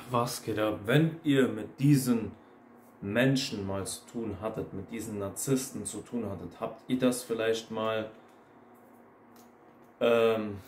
Was geht ab? Wenn ihr mit diesen Menschen mal zu tun hattet, mit diesen Narzissten zu tun hattet, habt ihr das vielleicht mal ähm,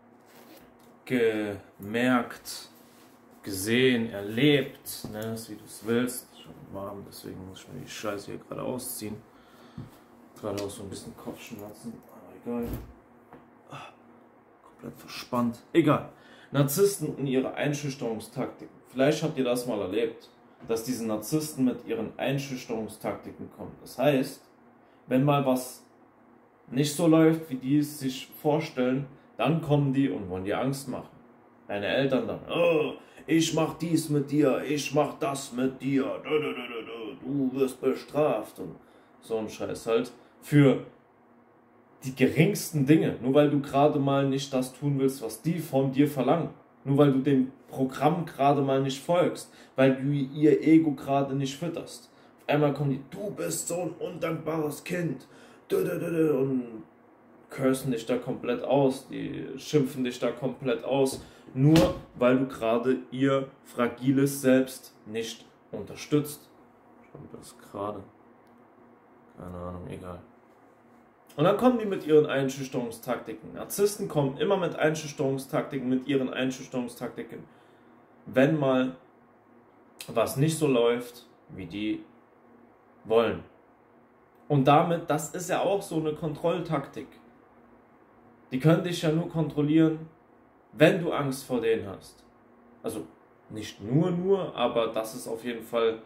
gemerkt, gesehen, erlebt, ne, wie du es willst. Schon warm, deswegen muss ich mir die Scheiße hier gerade ausziehen. Gerade auch so ein bisschen Kopfschmerzen, aber egal. Komplett verspannt. Egal. Narzissten und ihre Einschüchterungstaktiken. Vielleicht habt ihr das mal erlebt, dass diese Narzissten mit ihren Einschüchterungstaktiken kommen. Das heißt, wenn mal was nicht so läuft, wie die es sich vorstellen, dann kommen die und wollen dir Angst machen. Deine Eltern dann, oh, ich mach dies mit dir, ich mach das mit dir, du wirst bestraft und so ein Scheiß halt. Für die geringsten Dinge, nur weil du gerade mal nicht das tun willst, was die von dir verlangen. Nur weil du dem Programm gerade mal nicht folgst, weil du ihr Ego gerade nicht fütterst. Auf einmal kommen die, du bist so ein undankbares Kind, und cursen dich da komplett aus, die schimpfen dich da komplett aus, nur weil du gerade ihr fragiles Selbst nicht unterstützt. Schon das gerade, keine Ahnung, egal. Und dann kommen die mit ihren Einschüchterungstaktiken. Narzissten kommen immer mit Einschüchterungstaktiken, mit ihren Einschüchterungstaktiken, wenn mal was nicht so läuft, wie die wollen. Und damit, das ist ja auch so eine Kontrolltaktik. Die können dich ja nur kontrollieren, wenn du Angst vor denen hast. Also nicht nur, aber das ist auf jeden Fall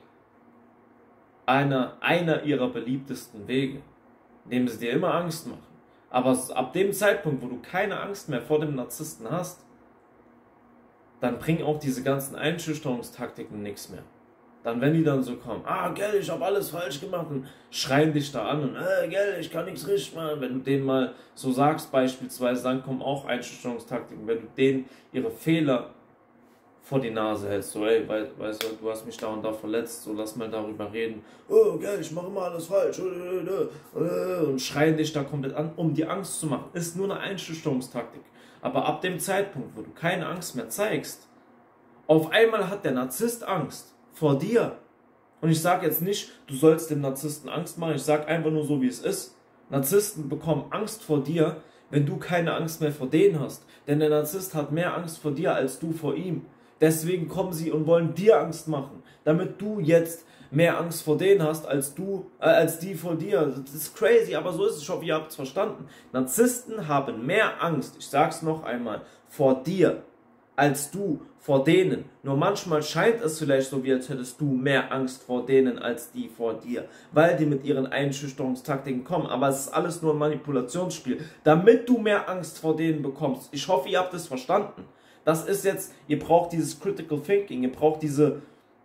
einer ihrer beliebtesten Wege, indem sie dir immer Angst machen. Aber ab dem Zeitpunkt, wo du keine Angst mehr vor dem Narzissten hast, dann bringen auch diese ganzen Einschüchterungstaktiken nichts mehr. Dann, wenn die dann so kommen, gell, ich habe alles falsch gemacht und schreien dich da an und, gell, ich kann nichts richtig machen. Wenn du denen mal so sagst beispielsweise, dann kommen auch Einschüchterungstaktiken. Wenn du denen ihre Fehler vor die Nase hältst, so, ey, weißt du, du hast mich da und da verletzt, so, lass mal darüber reden. Oh, gell, ich mache immer alles falsch. Und schreien dich da komplett an, um dir Angst zu machen. Ist nur eine Einschüchterungstaktik. Aber ab dem Zeitpunkt, wo du keine Angst mehr zeigst, auf einmal hat der Narzisst Angst vor dir. Und ich sage jetzt nicht, du sollst dem Narzissten Angst machen, ich sage einfach nur so, wie es ist. Narzissten bekommen Angst vor dir, wenn du keine Angst mehr vor denen hast. Denn der Narzisst hat mehr Angst vor dir, als du vor ihm. Deswegen kommen sie und wollen dir Angst machen, damit du jetzt mehr Angst vor denen hast, als die vor dir. Das ist crazy, aber so ist es. Ich hoffe, ihr habt es verstanden. Narzissten haben mehr Angst, ich sag's noch einmal, vor dir, als du vor denen. Nur manchmal scheint es vielleicht so, wie als hättest du mehr Angst vor denen als die vor dir, weil die mit ihren Einschüchterungstaktiken kommen. Aber es ist alles nur ein Manipulationsspiel, damit du mehr Angst vor denen bekommst. Ich hoffe, ihr habt es verstanden. Das ist jetzt, ihr braucht dieses Critical Thinking, ihr braucht diese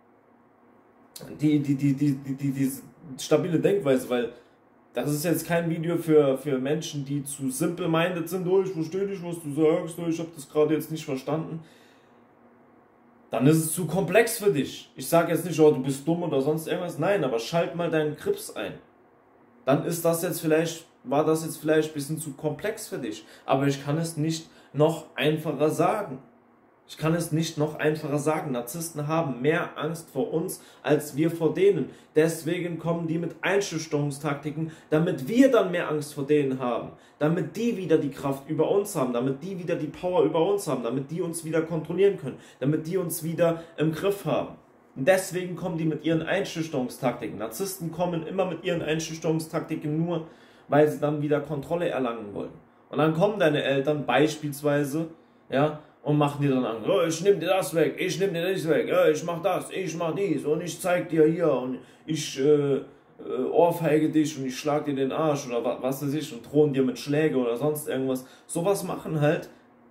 stabile Denkweise, weil das ist jetzt kein Video für Menschen, die zu simple-minded sind. Oh, ich verstehe nicht, was du sagst, oh, ich habe das gerade jetzt nicht verstanden. Dann ist es zu komplex für dich. Ich sage jetzt nicht, oh, du bist dumm oder sonst irgendwas. Nein, aber schalt mal deinen Grips ein. Dann ist das jetzt vielleicht, war das jetzt vielleicht ein bisschen zu komplex für dich. Aber ich kann es nicht noch einfacher sagen. Ich kann es nicht noch einfacher sagen. Narzissten haben mehr Angst vor uns, als wir vor denen. Deswegen kommen die mit Einschüchterungstaktiken, damit wir dann mehr Angst vor denen haben. Damit die wieder die Kraft über uns haben. Damit die wieder die Power über uns haben. Damit die uns wieder kontrollieren können. Damit die uns wieder im Griff haben. Und deswegen kommen die mit ihren Einschüchterungstaktiken. Narzissten kommen immer mit ihren Einschüchterungstaktiken nur, weil sie dann wieder Kontrolle erlangen wollen. Und dann kommen deine Eltern beispielsweise, ja, und machen dir dann Angst. Oh, ich nehm dir das weg, ich nehm dir das weg, ja, ich mach das, ich mach dies und ich zeig dir hier und ich ohrfeige dich und ich schlag dir den Arsch oder was weiß ich und drohen dir mit Schläge oder sonst irgendwas. Sowas machen halt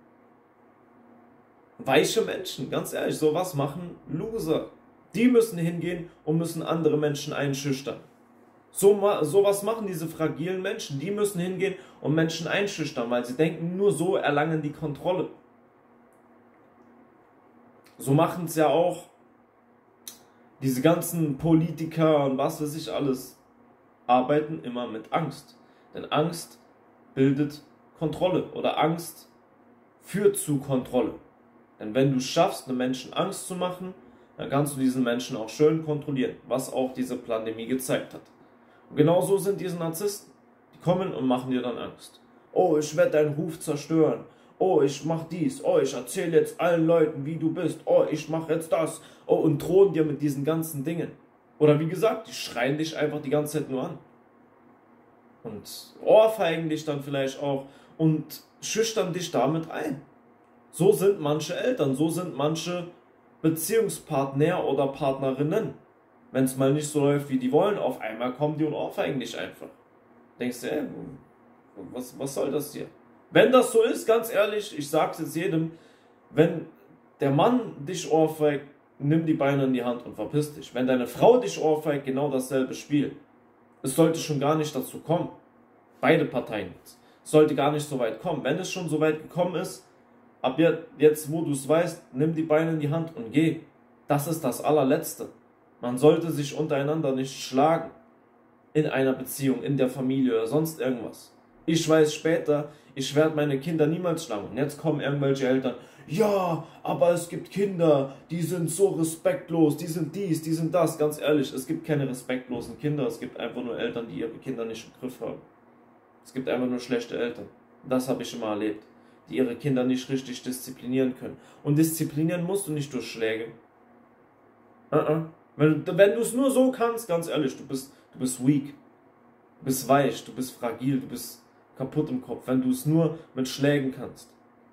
weiche Menschen, ganz ehrlich, sowas machen Loser. Die müssen hingehen und müssen andere Menschen einschüchtern. Sowas machen diese fragilen Menschen, die müssen hingehen und Menschen einschüchtern, weil sie denken, nur so erlangen die Kontrolle. So machen es ja auch diese ganzen Politiker und was weiß ich alles, arbeiten immer mit Angst. Denn Angst bildet Kontrolle oder Angst führt zu Kontrolle. Denn wenn du schaffst, einem Menschen Angst zu machen, dann kannst du diesen Menschen auch schön kontrollieren, was auch diese Pandemie gezeigt hat. Und genau so sind diese Narzissten. Die kommen und machen dir dann Angst. Oh, ich werde deinen Ruf zerstören. Oh, ich mach dies. Oh, ich erzähle jetzt allen Leuten, wie du bist. Oh, ich mache jetzt das. Oh, und drohen dir mit diesen ganzen Dingen. Oder wie gesagt, die schreien dich einfach die ganze Zeit nur an. Und ohrfeigen dich dann vielleicht auch und schüchtern dich damit ein. So sind manche Eltern, so sind manche Beziehungspartner oder Partnerinnen. Wenn es mal nicht so läuft, wie die wollen, auf einmal kommen die und ohrfeigen dich einfach. Denkst du, ey, was soll das hier? Wenn das so ist, ganz ehrlich, ich sag's jetzt jedem, wenn der Mann dich ohrfeigt, nimm die Beine in die Hand und verpiss dich. Wenn deine Frau dich ohrfeigt, genau dasselbe Spiel. Es sollte schon gar nicht dazu kommen. Beide Parteien jetzt. Es sollte gar nicht so weit kommen. Wenn es schon so weit gekommen ist, ab jetzt, wo du es weißt, nimm die Beine in die Hand und geh. Das ist das allerletzte. Man sollte sich untereinander nicht schlagen. In einer Beziehung, in der Familie oder sonst irgendwas. Ich weiß später, ich werde meine Kinder niemals schlagen. Und jetzt kommen irgendwelche Eltern, ja, aber es gibt Kinder, die sind so respektlos, die sind dies, die sind das. Ganz ehrlich, es gibt keine respektlosen Kinder, es gibt einfach nur Eltern, die ihre Kinder nicht im Griff haben. Es gibt einfach nur schlechte Eltern. Das habe ich immer erlebt, die ihre Kinder nicht richtig disziplinieren können. Und disziplinieren musst du nicht durch Schläge. Wenn du es nur so kannst, ganz ehrlich, du bist weak, du bist weich, du bist fragil, du bist kaputt im Kopf, wenn du es nur mit Schlägen kannst.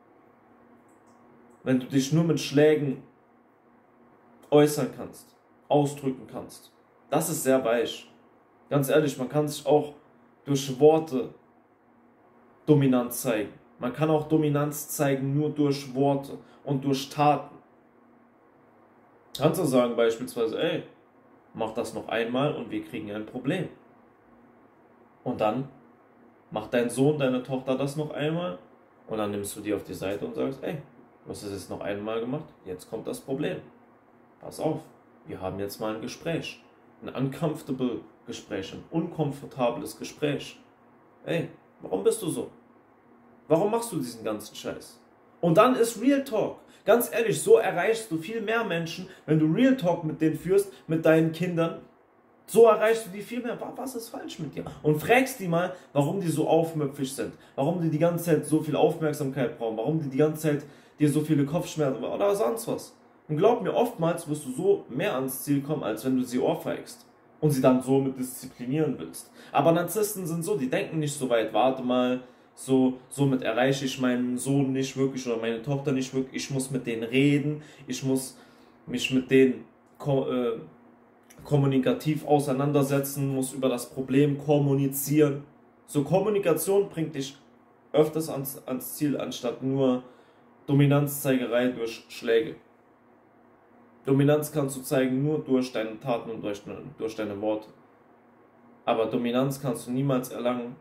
Wenn du dich nur mit Schlägen äußern kannst, ausdrücken kannst. Das ist sehr weich. Ganz ehrlich, man kann sich auch durch Worte Dominanz zeigen. Man kann auch Dominanz zeigen nur durch Worte und durch Taten. Kannst du sagen beispielsweise, ey, mach das noch einmal und wir kriegen ein Problem. Und dann macht dein Sohn, deine Tochter das noch einmal und dann nimmst du die auf die Seite und sagst, ey, du hast es jetzt noch einmal gemacht, jetzt kommt das Problem. Pass auf, wir haben jetzt mal ein Gespräch. Ein uncomfortable Gespräch, ein unkomfortables Gespräch. Ey, warum bist du so? Warum machst du diesen ganzen Scheiß? Und dann ist Real Talk. Ganz ehrlich, so erreichst du viel mehr Menschen, wenn du Real Talk mit denen führst, mit deinen Kindern. So erreichst du die viel mehr. Was ist falsch mit dir? Und fragst die mal, warum die so aufmüpfig sind. Warum die ganze Zeit so viel Aufmerksamkeit brauchen. Warum die ganze Zeit dir so viele Kopfschmerzen oder sonst was. Und glaub mir, oftmals wirst du so mehr ans Ziel kommen, als wenn du sie ohrfeigst. Und sie dann so mit disziplinieren willst. Aber Narzissten sind so, die denken nicht so weit. Warte mal, somit erreiche ich meinen Sohn nicht wirklich oder meine Tochter nicht wirklich. Ich muss mit denen reden. Ich muss mich mit denen kommunikativ auseinandersetzen, muss über das Problem kommunizieren. So, Kommunikation bringt dich öfters ans Ziel, anstatt nur Dominanzzeigerei durch Schläge. Dominanz kannst du zeigen nur durch deine Taten und durch deine Worte. Aber Dominanz kannst du niemals erlangen,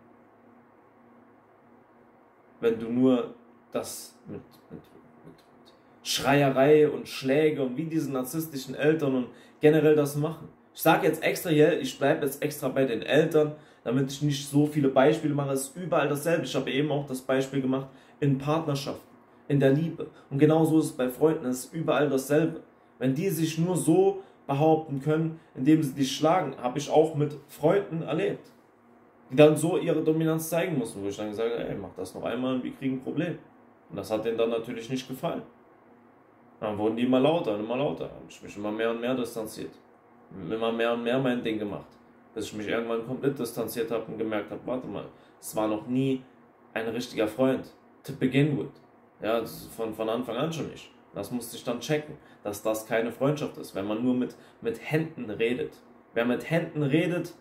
wenn du nur das mit Schreierei und Schläge und wie diese narzisstischen Eltern und generell das machen. Ich sage jetzt extra hier, ich bleibe jetzt extra bei den Eltern, damit ich nicht so viele Beispiele mache. Es ist überall dasselbe. Ich habe eben auch das Beispiel gemacht in Partnerschaften, in der Liebe. Und genauso ist es bei Freunden, es ist überall dasselbe. Wenn die sich nur so behaupten können, indem sie dich schlagen, habe ich auch mit Freunden erlebt, die dann so ihre Dominanz zeigen mussten, wo ich dann gesagt habe, ey, mach das noch einmal und wir kriegen ein Problem. Und das hat denen dann natürlich nicht gefallen. Dann wurden die immer lauter und immer lauter. Habe ich mich immer mehr und mehr distanziert. Immer mehr und mehr mein Ding gemacht. Bis ich mich irgendwann komplett distanziert habe und gemerkt habe, warte mal, es war noch nie ein richtiger Freund. To begin with. Ja, von Anfang an schon nicht. Das musste ich dann checken, dass das keine Freundschaft ist, wenn man nur mit Händen redet. Wer mit Händen redet,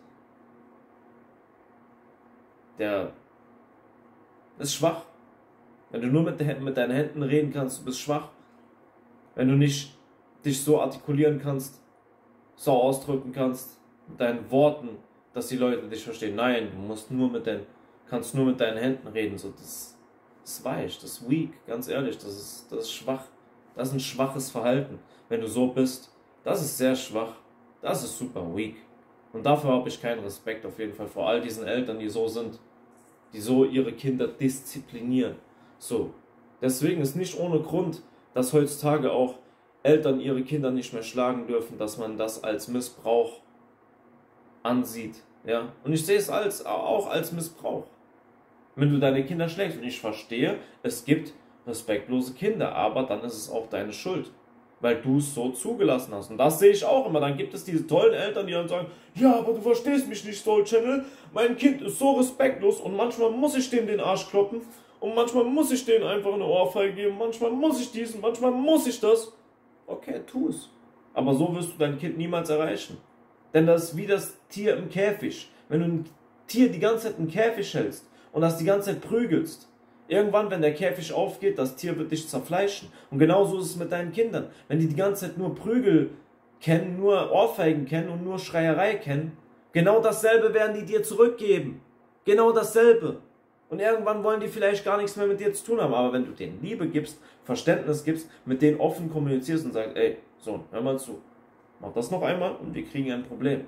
der ist schwach. Wenn du nur mit deinen Händen reden kannst, du bist schwach. Wenn du nicht dich so artikulieren kannst, so ausdrücken kannst, mit deinen Worten, dass die Leute dich verstehen. Nein, du kannst nur mit deinen Händen reden. So, das ist weich, das ist weak, ganz ehrlich, das ist schwach. Das ist ein schwaches Verhalten. Wenn du so bist, das ist sehr schwach. Das ist super weak. Und dafür habe ich keinen Respekt auf jeden Fall vor all diesen Eltern, die so sind, die so ihre Kinder disziplinieren. So. Deswegen ist nicht ohne Grund, dass heutzutage auch Eltern ihre Kinder nicht mehr schlagen dürfen, dass man das als Missbrauch ansieht. Ja? Und ich sehe es auch als Missbrauch. Wenn du deine Kinder schlägst, und ich verstehe, es gibt respektlose Kinder, aber dann ist es auch deine Schuld, weil du es so zugelassen hast. Und das sehe ich auch immer. Dann gibt es diese tollen Eltern, die dann sagen, ja, aber du verstehst mich nicht, Soul Channel, mein Kind ist so respektlos und manchmal muss ich dem den Arsch kloppen und manchmal muss ich denen einfach eine Ohrfeige geben, manchmal muss ich diesen, manchmal muss ich das. Okay, tu es. Aber so wirst du dein Kind niemals erreichen. Denn das ist wie das Tier im Käfig. Wenn du ein Tier die ganze Zeit im Käfig hältst und das die ganze Zeit prügelst, irgendwann, wenn der Käfig aufgeht, das Tier wird dich zerfleischen. Und genauso ist es mit deinen Kindern. Wenn die ganze Zeit nur Prügel kennen, nur Ohrfeigen kennen und nur Schreierei kennen, genau dasselbe werden die dir zurückgeben. Genau dasselbe. Und irgendwann wollen die vielleicht gar nichts mehr mit dir zu tun haben. Aber wenn du denen Liebe gibst, Verständnis gibst, mit denen offen kommunizierst und sagst, ey, Sohn, hör mal zu. Mach das noch einmal und wir kriegen ein Problem.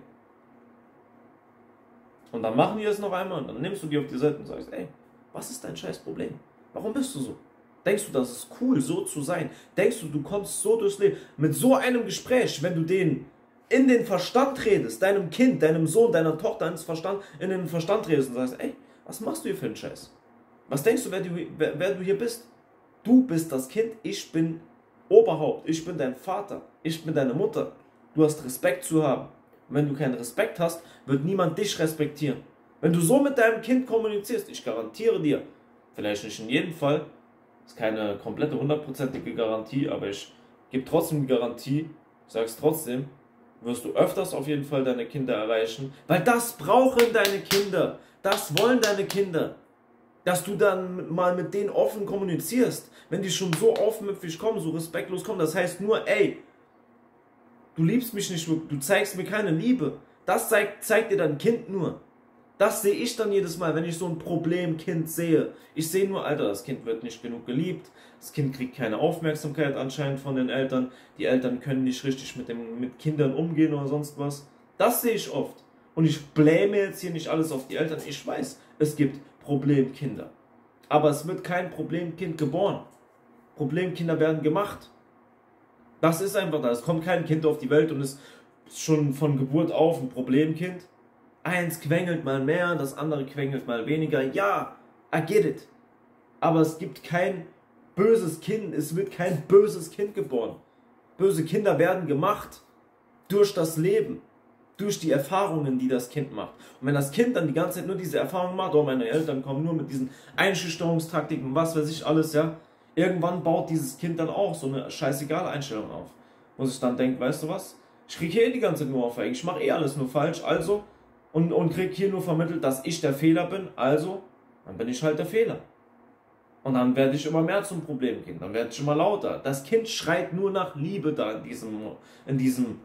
Und dann machen die es noch einmal und dann nimmst du die auf die Seite und sagst, ey, was ist dein scheiß Problem? Warum bist du so? Denkst du, das ist cool, so zu sein? Denkst du, du kommst so durchs Leben? Mit so einem Gespräch, wenn du denen in den Verstand redest, deinem Kind, deinem Sohn, deiner Tochter in den Verstand redest und sagst, ey, was machst du hier für einen Scheiß? Was denkst du, wer du hier bist? Du bist das Kind, ich bin Oberhaupt, ich bin dein Vater, ich bin deine Mutter. Du hast Respekt zu haben. Und wenn du keinen Respekt hast, wird niemand dich respektieren. Wenn du so mit deinem Kind kommunizierst, ich garantiere dir, vielleicht nicht in jedem Fall, ist keine komplette hundertprozentige Garantie, aber ich gebe trotzdem die Garantie, ich sage es trotzdem, wirst du öfters auf jeden Fall deine Kinder erreichen, weil das brauchen deine Kinder, das wollen deine Kinder, dass du dann mal mit denen offen kommunizierst, wenn die schon so aufmüpfig kommen, so respektlos kommen, das heißt nur, ey, du liebst mich nicht, du zeigst mir keine Liebe, das zeigt dir dein Kind nur. Das sehe ich dann jedes Mal, wenn ich so ein Problemkind sehe. Ich sehe nur, Alter, das Kind wird nicht genug geliebt, das Kind kriegt keine Aufmerksamkeit anscheinend von den Eltern, die Eltern können nicht richtig mit Kindern umgehen oder sonst was. Das sehe ich oft. Und ich bläme jetzt hier nicht alles auf die Eltern. Ich weiß, es gibt Problemkinder. Aber es wird kein Problemkind geboren. Problemkinder werden gemacht. Das ist einfach da. Es kommt kein Kind auf die Welt und ist schon von Geburt auf ein Problemkind. Eins quengelt mal mehr, das andere quengelt mal weniger. Ja, I get it. Aber es gibt kein böses Kind, es wird kein böses Kind geboren. Böse Kinder werden gemacht durch das Leben, durch die Erfahrungen, die das Kind macht. Und wenn das Kind dann die ganze Zeit nur diese Erfahrungen macht, oh, meine Eltern kommen nur mit diesen Einschüchterungstaktiken, was weiß ich alles, ja, irgendwann baut dieses Kind dann auch so eine scheißegal Einstellung auf. Wo sich dann denkt, weißt du was, ich kriege hier die ganze Zeit nur auf, ich mache alles nur falsch, also und kriege hier nur vermittelt, dass ich der Fehler bin, also, dann bin ich halt der Fehler. Und dann werde ich immer mehr zum Problemkind, dann werde ich immer lauter. Das Kind schreit nur nach Liebe da in diesem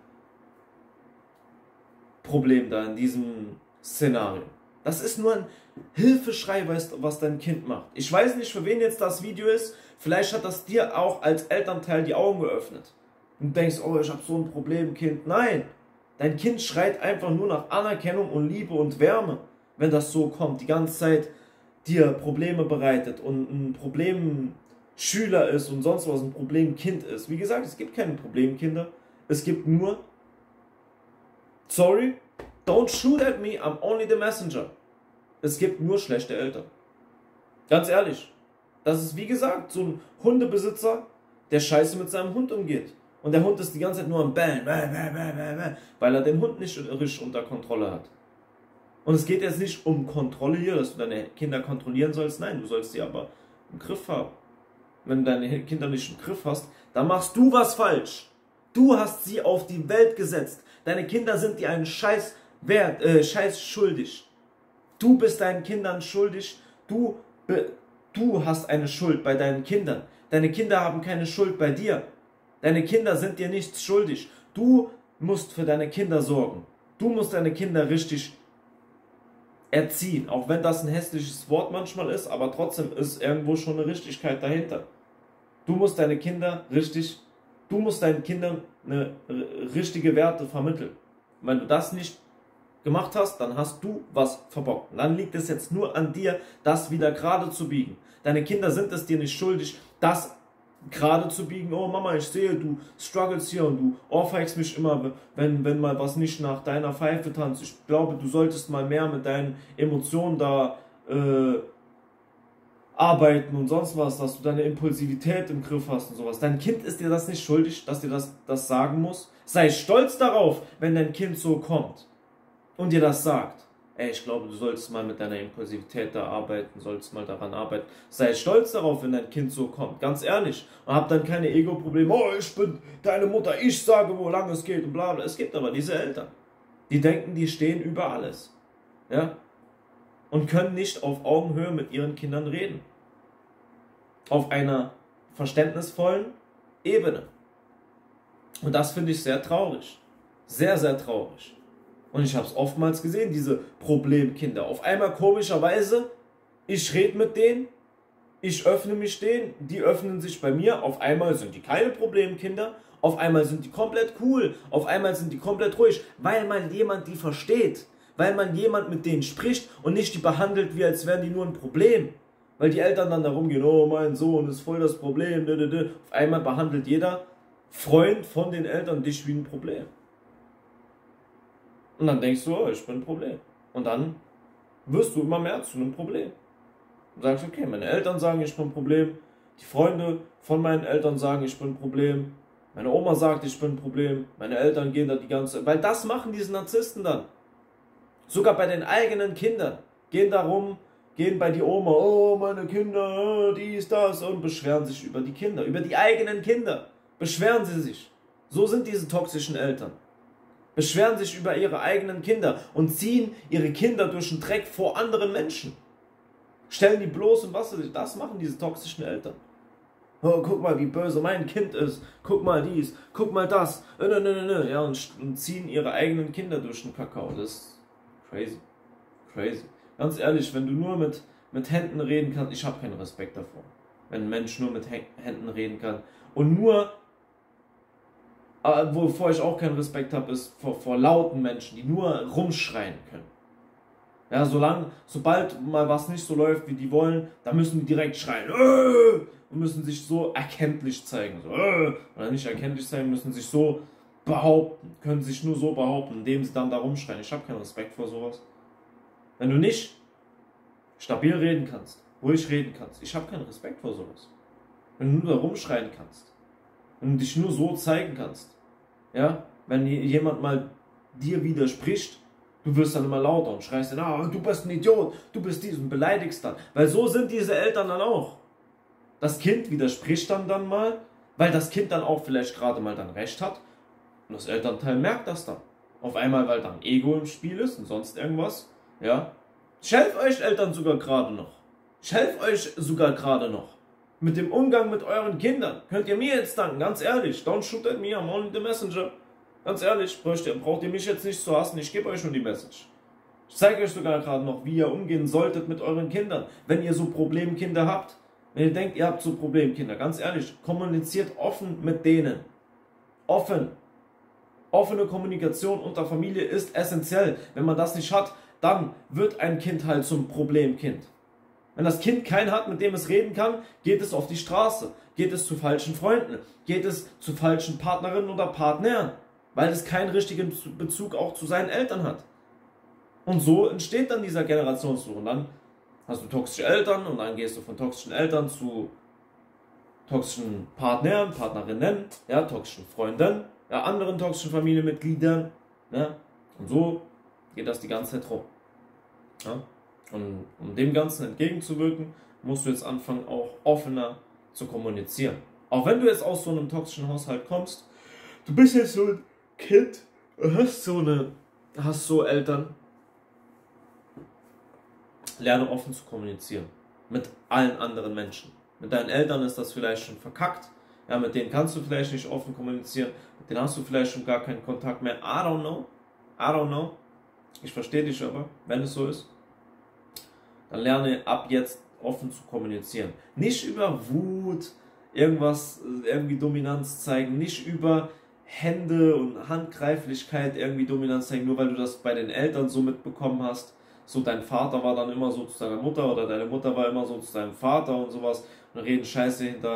Problem da, in diesem Szenario. Das ist nur ein Hilfeschrei, was dein Kind macht. Ich weiß nicht, für wen jetzt das Video ist, vielleicht hat das dir auch als Elternteil die Augen geöffnet. Und du denkst, oh, ich habe so ein Problemkind. Nein! Dein Kind schreit einfach nur nach Anerkennung und Liebe und Wärme, wenn das so kommt, die ganze Zeit dir Probleme bereitet und ein Problemschüler ist und sonst was, ein Problemkind ist. Wie gesagt, es gibt keine Problemkinder, es gibt nur, sorry, don't shoot at me, I'm only the messenger. Es gibt nur schlechte Eltern. Ganz ehrlich, das ist wie gesagt so ein Hundebesitzer, der scheiße mit seinem Hund umgeht. Und der Hund ist die ganze Zeit nur am Bellen, weil er den Hund nicht richtig unter Kontrolle hat. Und es geht jetzt nicht um Kontrolle hier, dass du deine Kinder kontrollieren sollst. Nein, du sollst sie aber im Griff haben. Wenn du deine Kinder nicht im Griff hast, dann machst du was falsch. Du hast sie auf die Welt gesetzt. Deine Kinder sind dir einen Scheiß schuldig. Du bist deinen Kindern schuldig. Du hast eine Schuld bei deinen Kindern. Deine Kinder haben keine Schuld bei dir. Deine Kinder sind dir nichts schuldig. Du musst für deine Kinder sorgen. Du musst deine Kinder richtig erziehen. Auch wenn das ein hässliches Wort manchmal ist, aber trotzdem ist irgendwo schon eine Richtigkeit dahinter. Du musst deinen Kindern eine richtige Werte vermitteln. Und wenn du das nicht gemacht hast, dann hast du was verbockt. Und dann liegt es jetzt nur an dir, das wieder gerade zu biegen. Deine Kinder sind es dir nicht schuldig, dass gerade zu biegen. Oh Mama, ich sehe, du struggles hier und du ohrfeigst mich immer, wenn mal was nicht nach deiner Pfeife tanzt. Ich glaube, du solltest mal mehr mit deinen Emotionen da arbeiten und sonst was, dass du deine Impulsivität im Griff hast und sowas. Dein Kind ist dir das nicht schuldig, dass dir das sagen muss. Sei stolz darauf, wenn dein Kind so kommt und dir das sagt. Ey, ich glaube, du solltest mal mit deiner Impulsivität da arbeiten, solltest mal daran arbeiten. Sei stolz darauf, wenn dein Kind so kommt, ganz ehrlich. Und hab dann keine Ego-Probleme. Oh, ich bin deine Mutter, ich sage, wo lang es geht und bla bla. Es gibt aber diese Eltern, die denken, die stehen über alles. Ja? Und können nicht auf Augenhöhe mit ihren Kindern reden. Auf einer verständnisvollen Ebene. Und das finde ich sehr traurig. Sehr, sehr traurig. Und ich habe es oftmals gesehen, diese Problemkinder. Auf einmal komischerweise, ich rede mit denen, ich öffne mich denen, die öffnen sich bei mir. Auf einmal sind die keine Problemkinder, auf einmal sind die komplett cool, auf einmal sind die komplett ruhig, weil man jemand die versteht. Weil man jemand mit denen spricht und nicht die behandelt, wie als wären die nur ein Problem. Weil die Eltern dann da rumgehen, oh mein Sohn ist voll das Problem. Auf einmal behandelt jeder Freund von den Eltern dich wie ein Problem. Und dann denkst du, oh, ich bin ein Problem. Und dann wirst du immer mehr zu einem Problem. Und sagst, okay, meine Eltern sagen, ich bin ein Problem. Die Freunde von meinen Eltern sagen, ich bin ein Problem. Meine Oma sagt, ich bin ein Problem. Meine Eltern gehen da die ganze... Weil das machen diese Narzissten dann. Sogar bei den eigenen Kindern. Gehen da rum, gehen bei die Oma, oh, meine Kinder, dies, das, und beschweren sich über die Kinder. Über die eigenen Kinder. Beschweren sie sich. So sind diese toxischen Eltern. Beschweren sich über ihre eigenen Kinder und ziehen ihre Kinder durch den Dreck vor anderen Menschen. Stellen die bloß und was das machen diese toxischen Eltern. Oh, guck mal, wie böse mein Kind ist. Guck mal dies, guck mal das. Ja, und ziehen ihre eigenen Kinder durch den Kakao. Das ist crazy. Crazy. Ganz ehrlich, wenn du nur mit Händen reden kannst, ich habe keinen Respekt davor. Wenn ein Mensch nur mit Händen reden kann und nur... Wovor ich auch keinen Respekt habe, ist vor lauten Menschen, die nur rumschreien können. Ja, sobald mal was nicht so läuft, wie die wollen, da müssen die direkt schreien und müssen sich so erkenntlich zeigen. So, oder nicht erkenntlich zeigen, müssen sich so behaupten, können sich nur so behaupten, indem sie dann da rumschreien. Ich habe keinen Respekt vor sowas. Wenn du nicht stabil reden kannst, ruhig reden kannst, ich habe keinen Respekt vor sowas. Wenn du nur da rumschreien kannst und dich nur so zeigen kannst, ja, wenn jemand mal dir widerspricht, du wirst dann immer lauter und schreist dann, ah, du bist ein Idiot, du bist dies und beleidigst dann. Weil so sind diese Eltern dann auch. Das Kind widerspricht dann mal, weil das Kind dann auch vielleicht gerade mal dann recht hat und das Elternteil merkt das dann. Auf einmal, weil dann Ego im Spiel ist und sonst irgendwas, ja. Ich helfe euch Eltern sogar gerade noch. Ich helfe euch sogar gerade noch. Mit dem Umgang mit euren Kindern könnt ihr mir jetzt danken, ganz ehrlich. Don't shoot at me, I'm only the messenger. Ganz ehrlich, braucht ihr mich jetzt nicht zu hassen, ich gebe euch nur die Message. Ich zeige euch sogar gerade noch, wie ihr umgehen solltet mit euren Kindern, wenn ihr so Problemkinder habt. Wenn ihr denkt, ihr habt so Problemkinder, ganz ehrlich, kommuniziert offen mit denen. Offen. Offene Kommunikation unter Familie ist essentiell. Wenn man das nicht hat, dann wird ein Kind halt zum Problemkind. Wenn das Kind keinen hat, mit dem es reden kann, geht es auf die Straße, geht es zu falschen Freunden, geht es zu falschen Partnerinnen oder Partnern, weil es keinen richtigen Bezug auch zu seinen Eltern hat. Und so entsteht dann dieser Generationsfluch. Und dann hast du toxische Eltern und dann gehst du von toxischen Eltern zu toxischen Partnern, Partnerinnen, ja, toxischen Freunden, ja, anderen toxischen Familienmitgliedern. Ja, und so geht das die ganze Zeit rum. Ja. Und um dem Ganzen entgegenzuwirken, musst du jetzt anfangen, auch offener zu kommunizieren. Auch wenn du jetzt aus so einem toxischen Haushalt kommst, du bist jetzt so ein Kind, hast so Eltern, lerne offen zu kommunizieren. Mit allen anderen Menschen. Mit deinen Eltern ist das vielleicht schon verkackt. Ja, mit denen kannst du vielleicht nicht offen kommunizieren. Mit denen hast du vielleicht schon gar keinen Kontakt mehr. I don't know. Ich verstehe dich aber, wenn es so ist. Dann lerne ab jetzt offen zu kommunizieren. Nicht über Wut, irgendwie Dominanz zeigen, nicht über Hände und Handgreiflichkeit irgendwie Dominanz zeigen, nur weil du das bei den Eltern so mitbekommen hast. So, dein Vater war dann immer so zu deiner Mutter oder deine Mutter war immer so zu deinem Vater und sowas und reden Scheiße hinter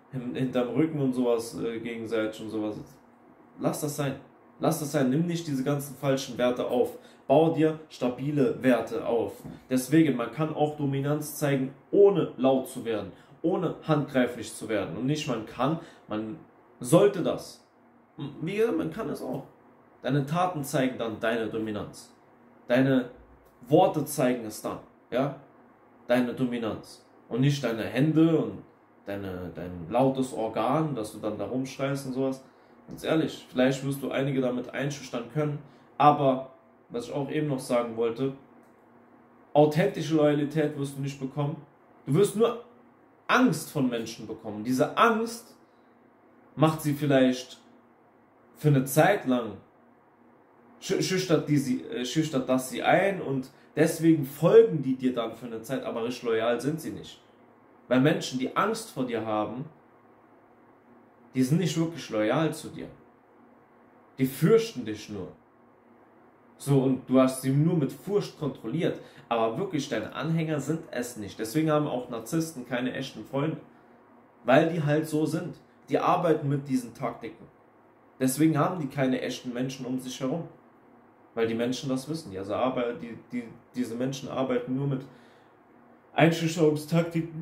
hinterm Rücken und sowas gegenseitig und sowas. Lass das sein. Lass das sein. Nimm nicht diese ganzen falschen Werte auf. Bau dir stabile Werte auf. Deswegen, man kann auch Dominanz zeigen, ohne laut zu werden, ohne handgreiflich zu werden. Und nicht man kann, man sollte das. Wie gesagt, man kann es auch. Deine Taten zeigen dann deine Dominanz. Deine Worte zeigen es dann. Ja? Deine Dominanz. Und nicht deine Hände und dein lautes Organ, dass du dann da rumschreist und sowas. Ganz ehrlich, vielleicht wirst du einige damit einschüchtern können, aber, was ich auch eben noch sagen wollte, authentische Loyalität wirst du nicht bekommen. Du wirst nur Angst von Menschen bekommen. Diese Angst macht sie vielleicht für eine Zeit lang, schüchtert das sie ein und deswegen folgen die dir dann für eine Zeit, aber richtig loyal sind sie nicht. Weil Menschen, die Angst vor dir haben, die sind nicht wirklich loyal zu dir. Die fürchten dich nur. So, und du hast sie nur mit Furcht kontrolliert. Aber wirklich, deine Anhänger sind es nicht. Deswegen haben auch Narzissten keine echten Freunde. Weil die halt so sind. Die arbeiten mit diesen Taktiken. Deswegen haben die keine echten Menschen um sich herum. Weil die Menschen das wissen. Also diese Menschen arbeiten nur mit Einschüchterungstaktiken,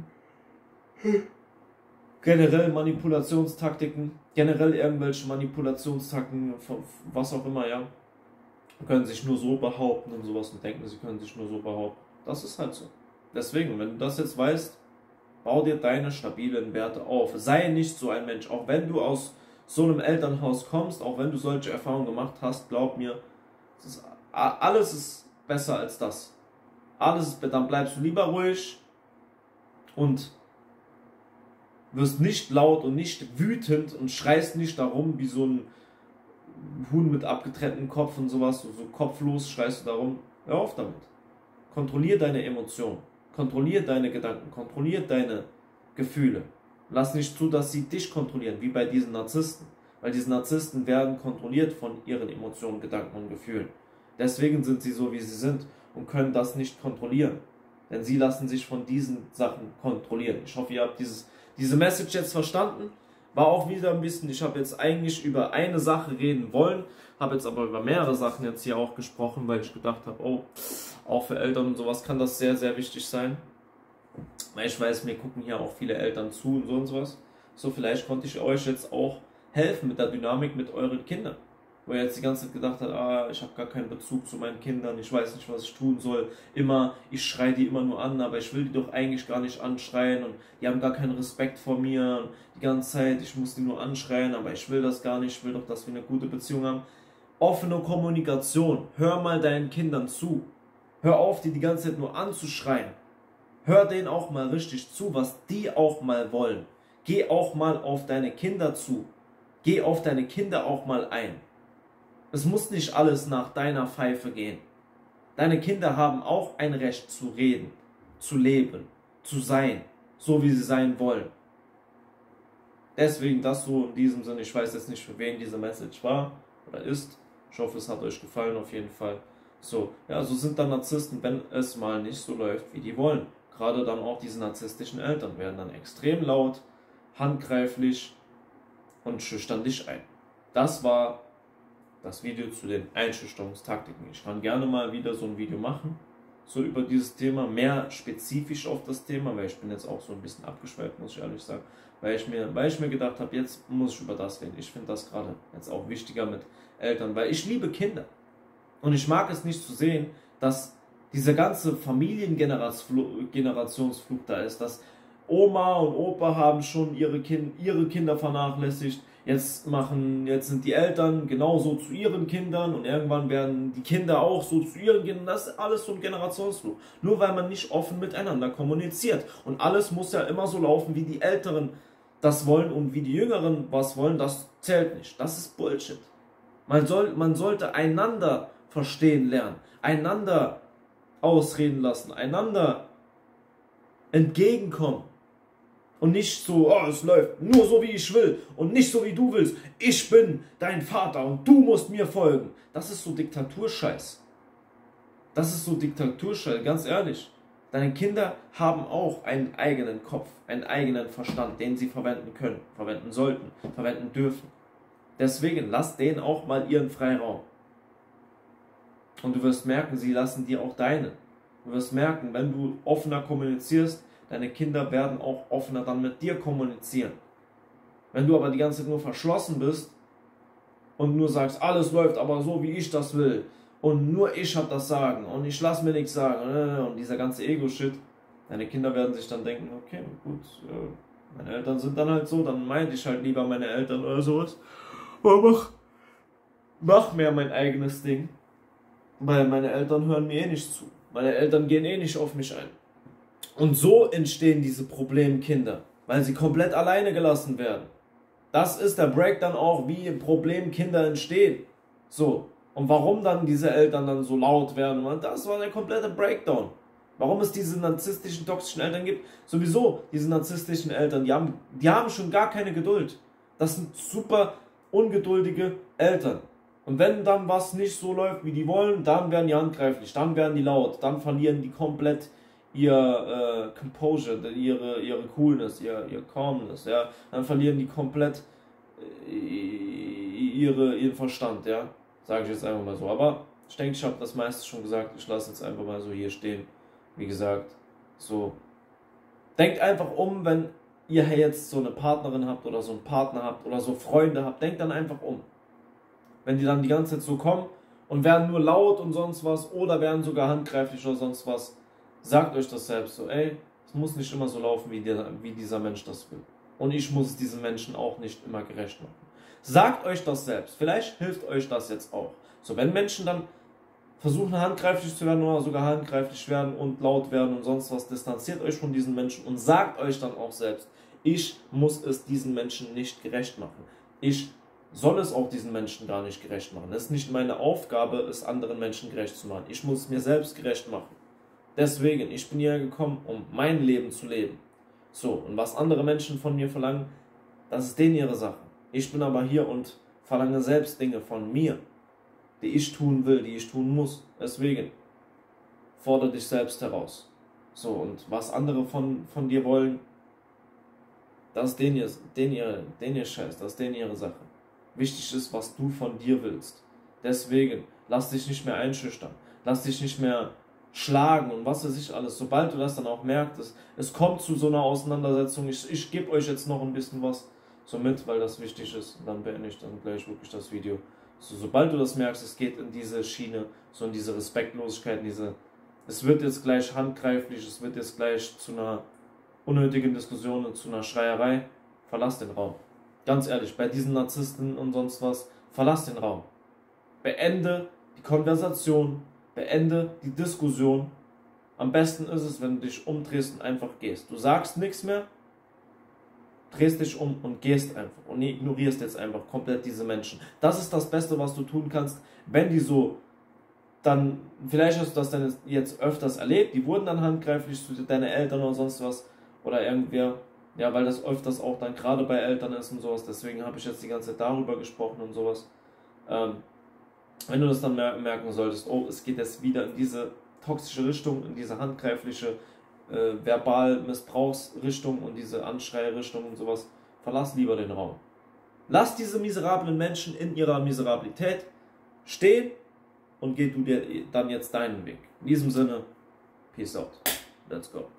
generell Manipulationstaktiken, generell irgendwelche Manipulationstaktiken, was auch immer, ja. Können sich nur so behaupten und sowas und denken, sie können sich nur so behaupten. Das ist halt so. Deswegen, wenn du das jetzt weißt, bau dir deine stabilen Werte auf. Sei nicht so ein Mensch. Auch wenn du aus so einem Elternhaus kommst, auch wenn du solche Erfahrungen gemacht hast, glaub mir, alles ist besser als das. Dann bleibst du lieber ruhig und wirst nicht laut und nicht wütend und schreist nicht darum wie so ein Huhn mit abgetrenntem Kopf und sowas, so kopflos schreist du darum. Hör auf damit. Kontrollier deine Emotionen, kontrollier deine Gedanken, kontrollier deine Gefühle. Lass nicht zu, dass sie dich kontrollieren, wie bei diesen Narzissten. Weil diese Narzissten werden kontrolliert von ihren Emotionen, Gedanken und Gefühlen. Deswegen sind sie so, wie sie sind und können das nicht kontrollieren. Denn sie lassen sich von diesen Sachen kontrollieren. Ich hoffe, ihr habt diese Message jetzt verstanden. War auch wieder ein bisschen, ich habe jetzt eigentlich über eine Sache reden wollen, habe jetzt aber über mehrere Sachen jetzt hier auch gesprochen, weil ich gedacht habe, oh, auch für Eltern und sowas kann das sehr, sehr wichtig sein. Weil ich weiß, mir gucken hier auch viele Eltern zu und sowas. So, vielleicht konnte ich euch jetzt auch helfen mit der Dynamik mit euren Kindern. Wo ihr jetzt die ganze Zeit gedacht habt, ich habe gar keinen Bezug zu meinen Kindern, ich weiß nicht, was ich tun soll. Ich schreie die immer nur an, aber ich will die doch eigentlich gar nicht anschreien und die haben gar keinen Respekt vor mir. Und die ganze Zeit, ich muss die nur anschreien, aber ich will das gar nicht, ich will doch, dass wir eine gute Beziehung haben. Offene Kommunikation, hör mal deinen Kindern zu. Hör auf, die ganze Zeit nur anzuschreien. Hör denen auch mal richtig zu, was die auch mal wollen. Geh auch mal auf deine Kinder zu. Geh auf deine Kinder auch mal ein. Es muss nicht alles nach deiner Pfeife gehen. Deine Kinder haben auch ein Recht zu reden, zu leben, zu sein, so wie sie sein wollen. Deswegen das so in diesem Sinne. Ich weiß jetzt nicht, für wen diese Message war oder ist. Ich hoffe, es hat euch gefallen auf jeden Fall. So, ja, so sind dann Narzissten, wenn es mal nicht so läuft, wie die wollen. Gerade dann auch diese narzisstischen Eltern werden dann extrem laut, handgreiflich und schüchtern dich ein. Das war das Video zu den Einschüchterungstaktiken. Ich kann gerne mal wieder so ein Video machen, so über dieses Thema, mehr spezifisch auf das Thema, weil ich bin jetzt auch so ein bisschen abgeschweift, muss ich ehrlich sagen, weil ich mir gedacht habe, jetzt muss ich über das reden. Ich finde das gerade jetzt auch wichtiger mit Eltern, weil ich liebe Kinder und ich mag es nicht zu sehen, dass diese ganze Familiengenerationsflug da ist, dass Oma und Opa haben schon ihre Kinder vernachlässigt. Jetzt sind die Eltern genauso zu ihren Kindern und irgendwann werden die Kinder auch so zu ihren Kindern. Das ist alles so ein Generationsflug. Nur weil man nicht offen miteinander kommuniziert. Und alles muss ja immer so laufen, wie die Älteren das wollen und wie die Jüngeren was wollen, das zählt nicht. Das ist Bullshit. Man sollte einander verstehen lernen, einander ausreden lassen, einander entgegenkommen. Und nicht so, oh, es läuft nur so, wie ich will und nicht so, wie du willst. Ich bin dein Vater und du musst mir folgen. Das ist so Diktaturscheiß. Das ist so Diktaturscheiß, ganz ehrlich. Deine Kinder haben auch einen eigenen Kopf, einen eigenen Verstand, den sie verwenden können, verwenden sollten, verwenden dürfen. Deswegen lass denen auch mal ihren Freiraum. Und du wirst merken, sie lassen dir auch deinen. Du wirst merken, wenn du offener kommunizierst, deine Kinder werden auch offener dann mit dir kommunizieren. Wenn du aber die ganze Zeit nur verschlossen bist und nur sagst, alles läuft aber so, wie ich das will und nur ich habe das Sagen und ich lasse mir nichts sagen und dieser ganze Ego-Shit, deine Kinder werden sich dann denken, okay, gut, meine Eltern sind dann halt so, dann meinte ich halt lieber meine Eltern oder sowas. Aber mach mehr mein eigenes Ding, weil meine Eltern hören mir eh nicht zu. Meine Eltern gehen eh nicht auf mich ein. Und so entstehen diese Problemkinder, weil sie komplett alleine gelassen werden. Das ist der Breakdown auch, wie Problemkinder entstehen. So. Und warum dann diese Eltern dann so laut werden, und das war der komplette Breakdown. Warum es diese narzisstischen, toxischen Eltern gibt, sowieso diese narzisstischen Eltern, die haben schon gar keine Geduld. Das sind super ungeduldige Eltern. Und wenn dann was nicht so läuft, wie die wollen, dann werden die handgreiflich, dann werden die laut, dann verlieren die komplett ihr Composure, ihre Coolness, ihr Calmness, ja, dann verlieren die komplett ihren Verstand, ja, sage ich jetzt einfach mal so. Aber ich denke, ich habe das meiste schon gesagt, ich lasse jetzt einfach mal so hier stehen, wie gesagt, so. Denkt einfach wenn ihr jetzt so eine Partnerin habt oder so einen Partner habt oder so Freunde habt, denkt dann einfach wenn die dann die ganze Zeit so kommen und werden nur laut und sonst was oder werden sogar handgreiflich oder sonst was, sagt euch das selbst so, ey, es muss nicht immer so laufen, wie dieser Mensch das will. Und ich muss es diesen Menschen auch nicht immer gerecht machen. Sagt euch das selbst. Vielleicht hilft euch das jetzt auch. So, wenn Menschen dann versuchen handgreiflich zu werden oder sogar handgreiflich werden und laut werden und sonst was, distanziert euch von diesen Menschen und sagt euch dann auch selbst, ich muss es diesen Menschen nicht gerecht machen. Ich soll es auch diesen Menschen gar nicht gerecht machen. Es ist nicht meine Aufgabe, es anderen Menschen gerecht zu machen. Ich muss es mir selbst gerecht machen. Deswegen, ich bin hierher gekommen, um mein Leben zu leben. So, und was andere Menschen von mir verlangen, das ist denen ihre Sache. Ich bin aber hier und verlange selbst Dinge von mir, die ich tun will, die ich tun muss. Deswegen, fordere dich selbst heraus. So, und was andere von dir wollen, das ist denen ihr Scheiß, das ist denen ihre Sache. Wichtig ist, was du von dir willst. Deswegen, lass dich nicht mehr einschüchtern. Lass dich nicht mehr schlagen und was weiß ich alles. Sobald du das dann auch merkst, es kommt zu so einer Auseinandersetzung, ich gebe euch jetzt noch ein bisschen was so mit, weil das wichtig ist. Und dann beende ich dann gleich wirklich das Video. So, sobald du das merkst, es geht in diese Schiene, so in diese Respektlosigkeit, es wird jetzt gleich handgreiflich, es wird jetzt gleich zu einer unnötigen Diskussion und zu einer Schreierei, verlass den Raum. Ganz ehrlich, bei diesen Narzissten und sonst was, verlass den Raum. Beende die Konversation, beende die Diskussion. Am besten ist es, wenn du dich umdrehst und einfach gehst. Du sagst nichts mehr, drehst dich um und gehst einfach und ignorierst jetzt einfach komplett diese Menschen. Das ist das Beste, was du tun kannst, wenn die so dann, vielleicht hast du das dann jetzt öfters erlebt, die wurden dann handgreiflich zu deinen Eltern oder sonst was oder irgendwer. Ja, weil das öfters auch dann gerade bei Eltern ist und sowas, deswegen habe ich jetzt die ganze Zeit darüber gesprochen und sowas. Wenn du das dann merken solltest, oh, es geht jetzt wieder in diese toxische Richtung, in diese handgreifliche Verbal-Missbrauchsrichtung und diese Anschreirichtung und sowas, verlass lieber den Raum. Lass diese miserablen Menschen in ihrer Miserabilität stehen und geh du dir dann jetzt deinen Weg. In diesem Sinne, peace out. Let's go.